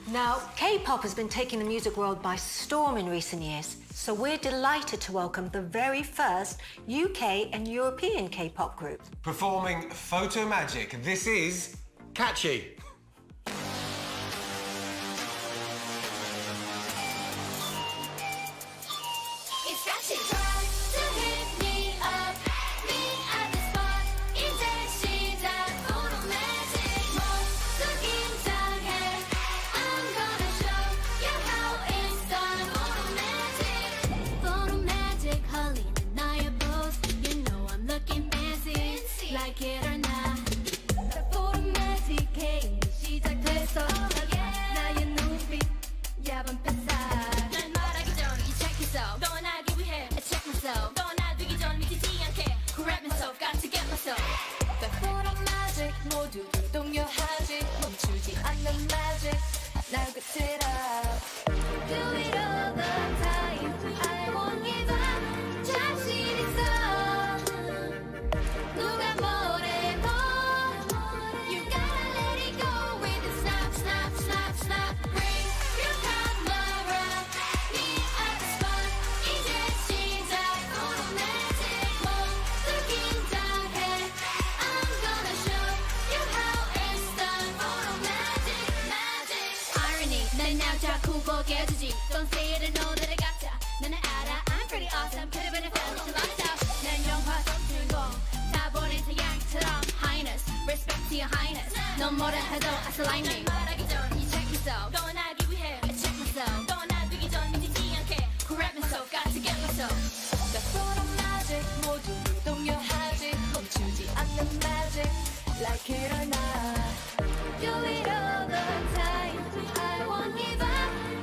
Now, K-pop has been taking the music world by storm in recent years, so we're delighted to welcome the very first UK and European K-pop group. Performing Photo Magic, this is Kaachi. Don't say it and know that I gotcha. 나는 알아, I'm pretty awesome. Could've been a failure to lifestyle. 난 영화 속 주인공. 다 버린 태양처럼 highness, respect to your highness. 넌 뭐라 해도 I still like me. 말하기 전 you check yourself. 떠나기 위해 I check myself. 떠나기 전 믿지 않게 grab myself, got to get myself. The photo magic 모두를 동요하지. 멈추지 않는 magic, like it or not. Do it all the time. I won't give up.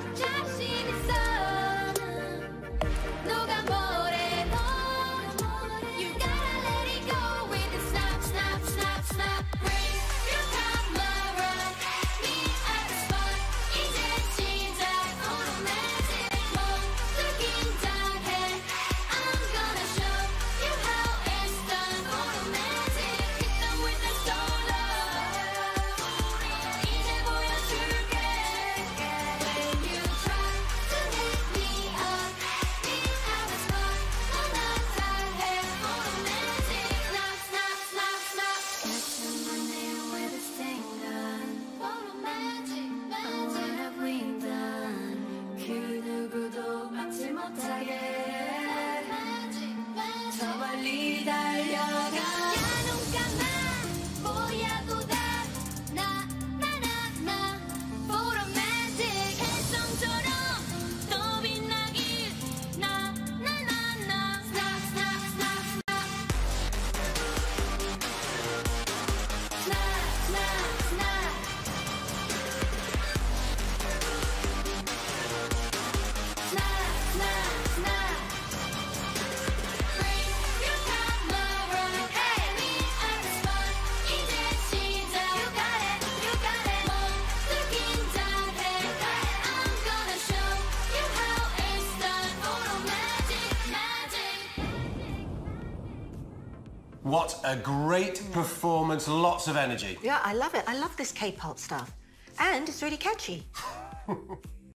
What a great performance, lots of energy. Yeah, I love it. I love this K-pop stuff. And it's really catchy.